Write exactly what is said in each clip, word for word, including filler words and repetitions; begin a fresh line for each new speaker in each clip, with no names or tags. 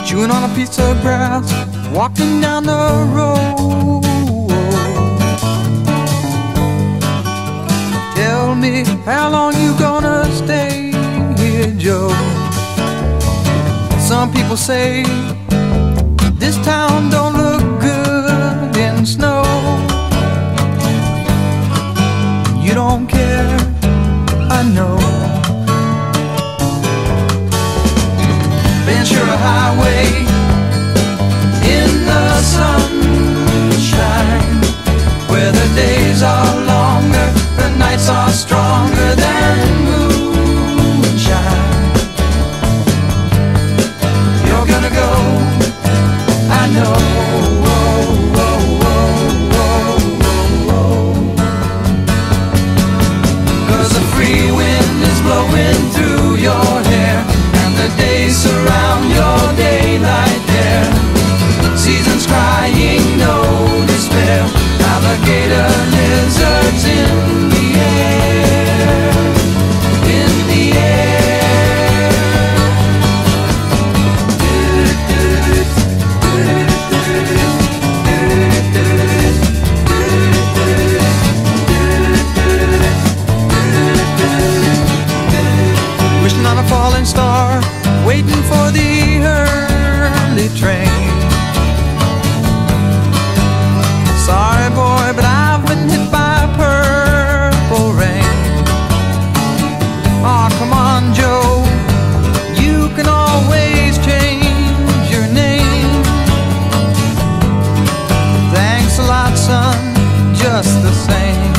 chewing on a piece of grass, walking down the road. Tell me, how long you gonna stay here, Joe? Some people say this town don't look good in snow. You don't care, I know. Ventura Highway in the sunshine, where the days are longer, the nights are stronger than moonshine. You're gonna go, I know. Whoa, whoa, whoa, whoa, whoa. 'Cause the free wind is blowing through your hair, and the days surround your daylight there. Seasons crying, no despair. Alligator lizards in the air, in the air. Wishing on a falling star, waiting for the early train. Sorry boy, but I've been hit by purple rain. Aw, come on Joe, you can always change your name. Thanks a lot son, just the same.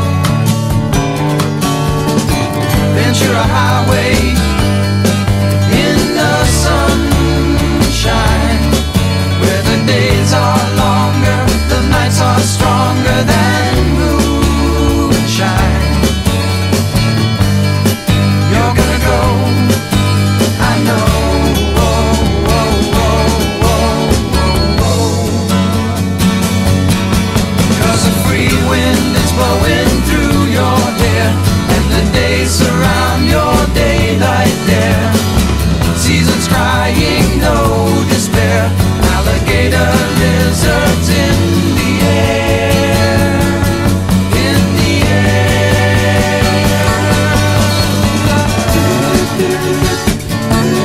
Ventura Highway in the sunshine, where the days are longer, the nights are stronger than moonshine. You're gonna go, I know. Whoa, whoa, whoa, whoa, whoa, whoa. 'Cause the free wind is blowing through your hair, and the days surround your daylight there. Seasons crying, no despair. Alligator lizards in the air, in the air.